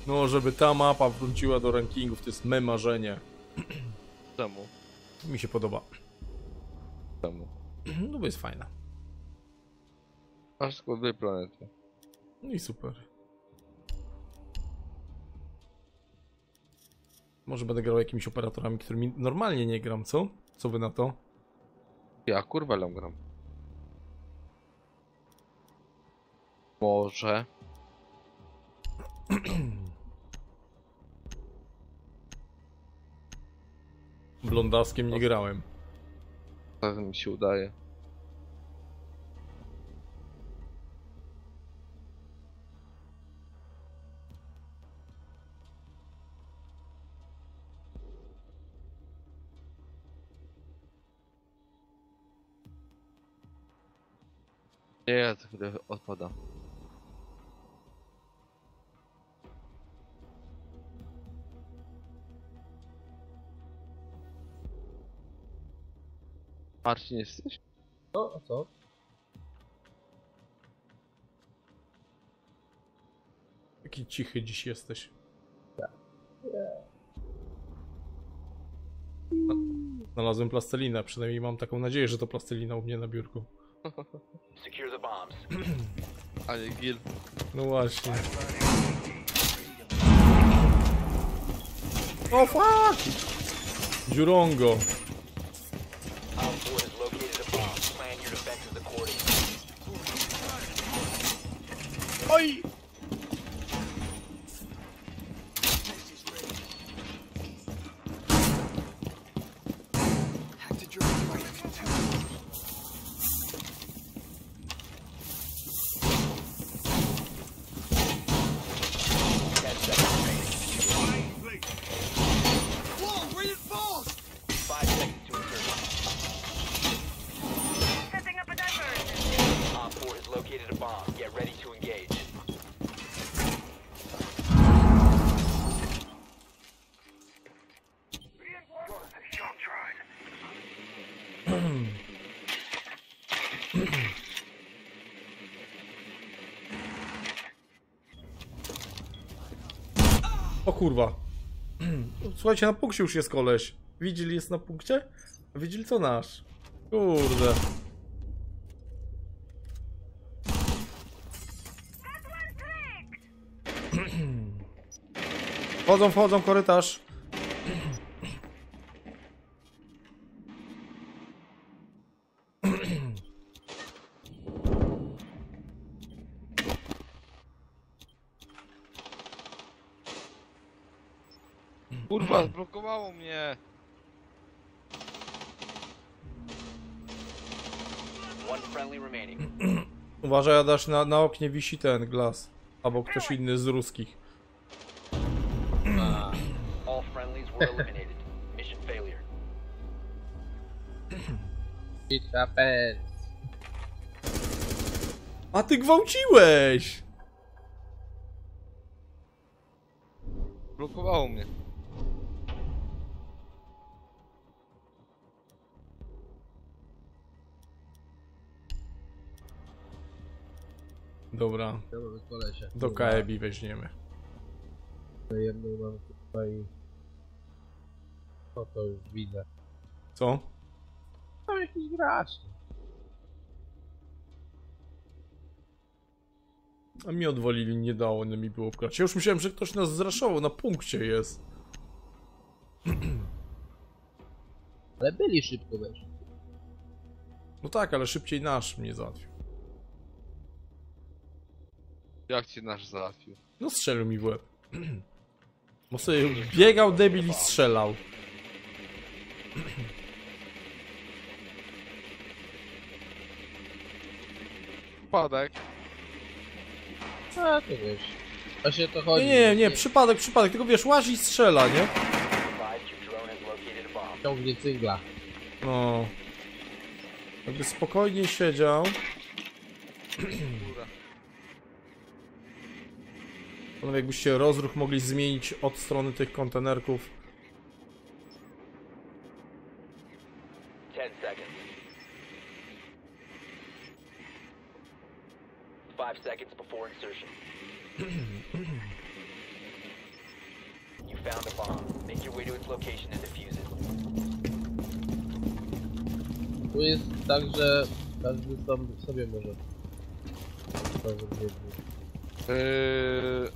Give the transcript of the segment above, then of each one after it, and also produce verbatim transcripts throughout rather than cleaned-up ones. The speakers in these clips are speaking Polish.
No, żeby ta mapa wróciła do rankingów, to jest me marzenie. Czemu? Mi się podoba. Czemu? No bo jest fajna. Masz tylko dwie planety. No i super. Może będę grał jakimiś operatorami, którymi normalnie nie gram, co? Co wy na to? Ja kurwa lem gram. Może. Blondaskiem nie grałem. Tak mi się udaje. Nie, ja to chwilę odpada. Marcin jesteś? No, a co? Jaki cichy dziś jesteś. No, znalazłem plastelinę, przynajmniej mam taką nadzieję, że to plastelina u mnie na biurku. Secure the bombs. Ale gil. No właśnie. O fuck! Dziurongo. Op four has located a bomb. Plan your defenses accordingly. Oj! Five seconds to insertion. Setting up a diversion. Op four has located a bomb. Get ready to engage. O kurwa. Słuchajcie, na punkcie już jest koleś. Widzieli jest na punkcie? Widzieli to nasz. Kurde. Wchodzą, wchodzą, korytarz. Kurwa, zblokowało mnie. One friendly remaining. Uważaj, Adaś, na, na oknie wisi ten glas. Albo ktoś inny z ruskich. All friendlies were eliminated. Mission failure. It happens. A ty gwałciłeś! Blokowało mnie. Dobra, Dobra, kolesie. do K E B I weźmiemy. Jedną mam tutaj. O, to już widzę. Co? Tam jakiś gracz. A mi odwolili, nie dało nie mi było wkraść. Ja już myślałem, że ktoś nas zraszował, na punkcie jest. Ale byli szybko weszli. No tak, ale szybciej nasz mnie załatwił. Jak cię nasz załatwił? No strzelił mi w łeb. Bo sobie biegał debil i strzelał. Spadek. A, to wiesz. Właśnie to chodzi. Nie, nie, nie, przypadek, przypadek, tylko wiesz, łazi i strzela, nie? Advised your drone has located a bomb. Ciągnie cygla. No. Jakby spokojnie siedział. Góra. Panowie, jakbyście rozruch mogli zmienić od strony tych kontenerków. Ten seconds. Five seconds before insertion. your way to its location and defuse it. Tu jest tak, że każdy sam sobie może. To zrobić. Yy...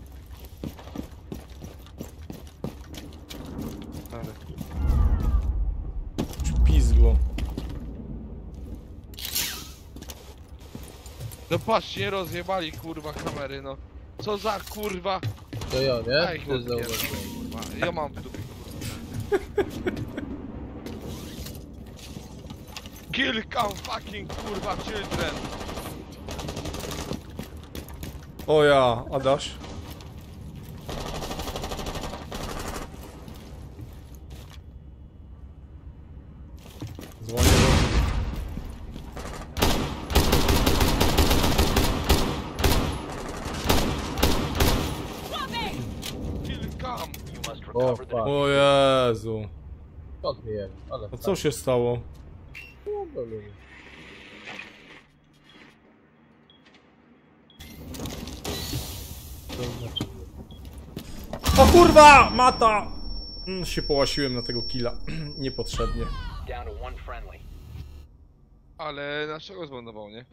Ale... Pizgło. No patrz, nie rozjebali kurwa kamery, no. Co za kurwa. To ja, nie? Daj Ty kurwa, zauważyłeś. kurwa. Ja mam w dupie kurwa. Kill come fucking kurwa children. O ja, Adaś. Dzwonię do... Kill come. You must O, recover the fuck. O Jezu. Skąd wiem? Ale A co się stało? się... To znaczy... O kurwa! Mata! Mm, się połasiłem na tego killa. Niepotrzebnie. down to one friendly. Ale naszego zbanował, nie?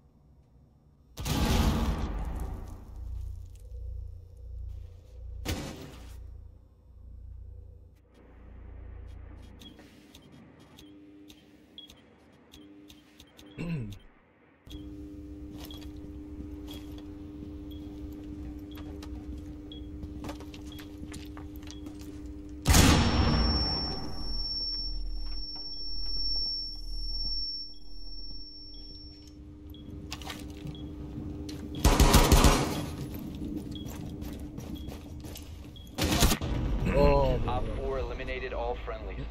O, Op four eliminated all friendlies.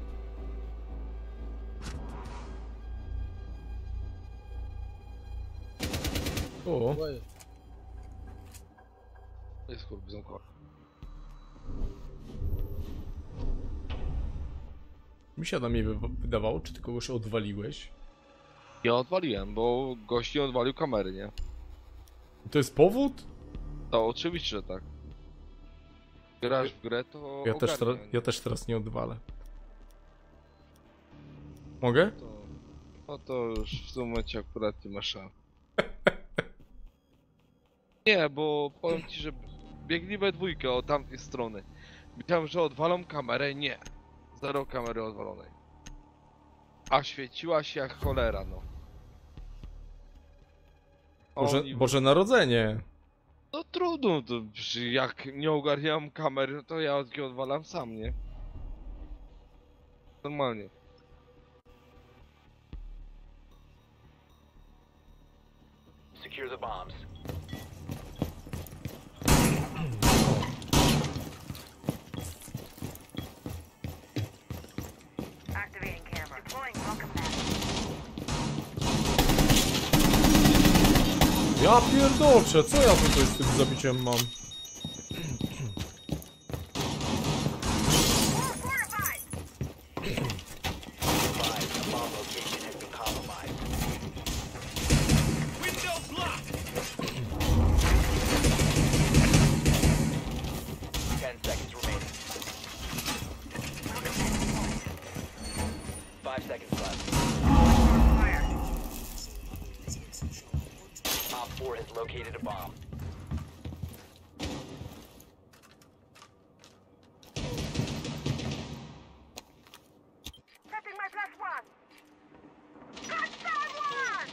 O, Oj, Jest kurwa zamkła. mi się na mnie wy- wydawało, czy ty kogoś odwaliłeś? Ja odwaliłem, bo gość nie odwalił kamery, nie? To jest powód? To oczywiście, że tak. Grasz w grę, to Ja też, ogarnia, teraz, nie? ja też teraz nie odwalę. Mogę? To, no to już w tym momencie akurat nie ma szans. Nie, bo powiem ci, że biegli we dwójkę od tamtej strony. Myślałem, że odwalą kamerę, nie. Zero kamery odwalonej. A świeciła się jak cholera, no. Boże, Oni- Boże Narodzenie. No trudno, to przecież jak nie ogarniam kamery, no to ja je odwalam sam, nie? Normalnie. Secure the bombs. Activating camera. Deploying welcome mat. Ja pierdolczę, co ja tutaj z tym zabiciem mam? Fortified. Five, the bomb location has been compromised. Ten seconds remaining. Five seconds left. Fire. Op four has located a bomb. Setting my plus one. Got someone!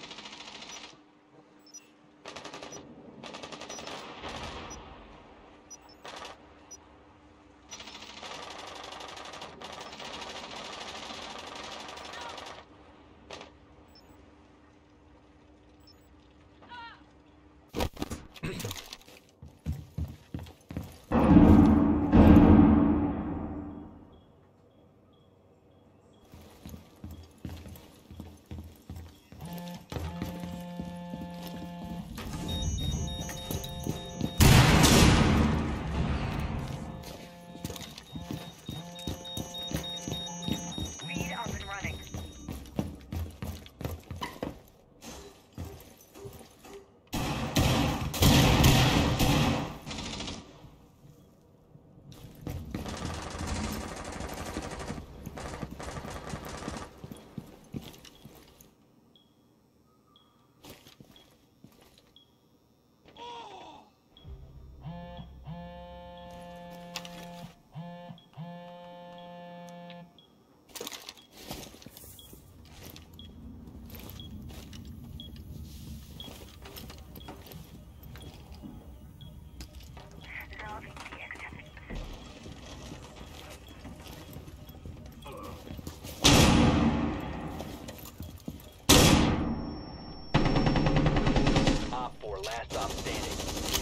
stop standing.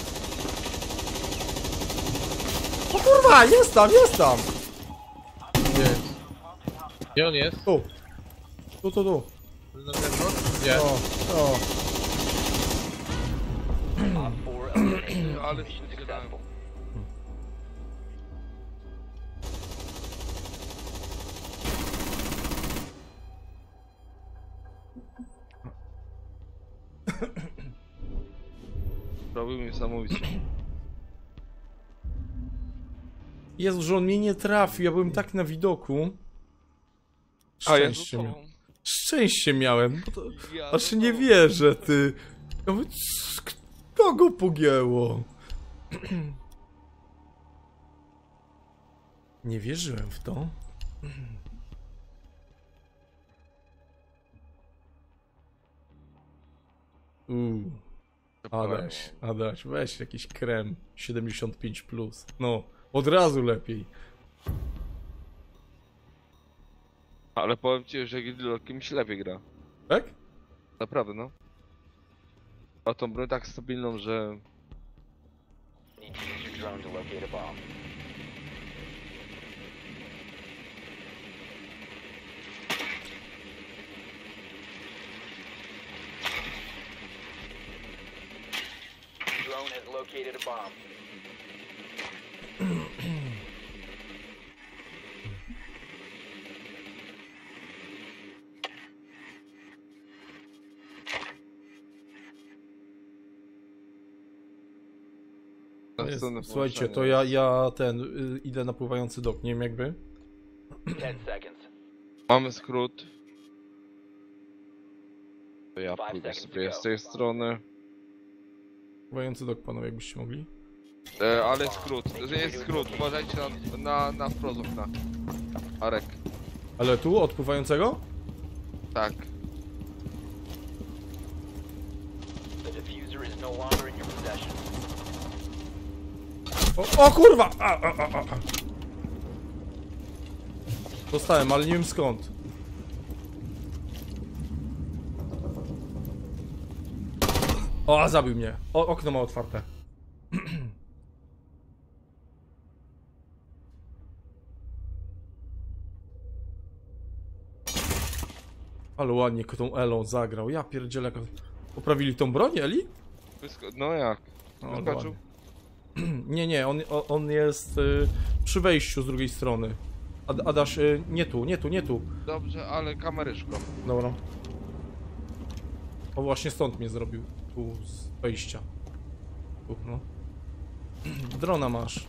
O kurwa, jest tam, jest tam! Gdzie jest? Gdzie on jest? Tu. Tu, tu, tu. Na zewnątrz? Gdzie? O, o. Op four eliminated. Ale Mission się successful. Robił mi niesamowicie. Jezu, że on mnie nie trafił, ja byłem tak na widoku. A ja Szczęście, to mia... Szczęście miałem. Bo to... Ja Aż to- nie wierzę, ty. Ja mówię, "C- kto go pogięło? Nie wierzyłem w to. Uuu. Adaś, Adaś, weź jakiś krem siedemdziesiąt pięć plus. No, od razu lepiej. Ale powiem ci, że Gridlock kimś lepiej gra. Tak? Naprawdę, no. A tą broń tak stabilną, że... Need to use your drone to locate a bomb. Drone has located a bomb. Jest, następne słuchajcie, to połączenie. ja, ja ten, y, idę na pływający dok, nie wiem jakby. Ten seconds. Mamy skrót. To ja Five pójdę seconds sobie to z go. tej strony. Pływający dok, panowie, jakbyście mogli. E, ale skrót, to nie jest skrót, uważajcie na, na, na wprost okna. Arek, Ale tu, od pływającego? tak. The diffuser is no longer in your possession. O, o kurwa! A, a, a, a. Dostałem, ale nie wiem skąd. O, a zabił mnie. O, okno ma otwarte. Ale ładnie tą Elą zagrał. Ja pierdzielę. jak- Poprawili tą broń, Eli? Wysko no jak? No, Wyskoczył? ładnie. Nie, nie, on, o- on jest y, przy wejściu z drugiej strony. Ad, Adaś, y, nie tu, nie tu, nie tu. Dobrze, ale kameryszką. Dobra. O, właśnie stąd mnie zrobił. Tu z wejścia. Tu, no. Drona masz.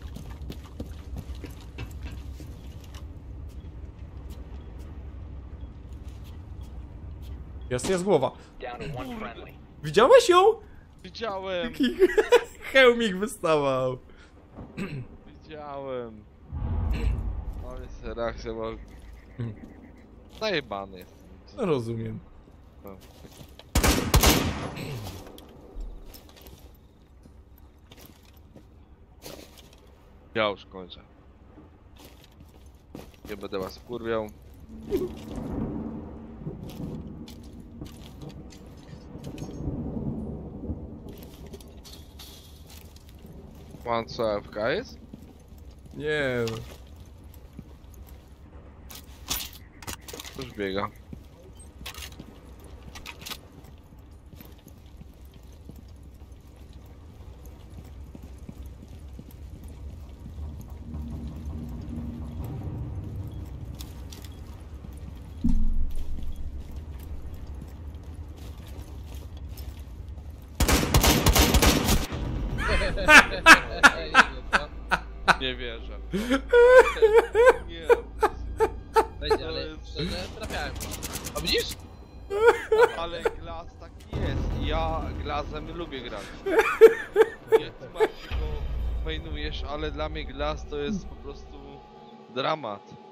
Jest, jest głowa. Down to one friendly. Widziałeś ją? Widziałem, Jaki hełmik wystawał. widziałem. Ale jest reakcja, bo... Najebany jest. Rozumiem. No. Ja już kończę. Nie będę was kurwiał. Pan co, A F K jest? Nie. Już biega. Nie wierzę. Nie. Będzie, ale szczerze trafiałem. A widzisz? Ale Glass taki jest. Ja Glassem lubię grać. Nie ty Marcin, bo mainujesz, ale dla mnie Glass to jest po prostu dramat.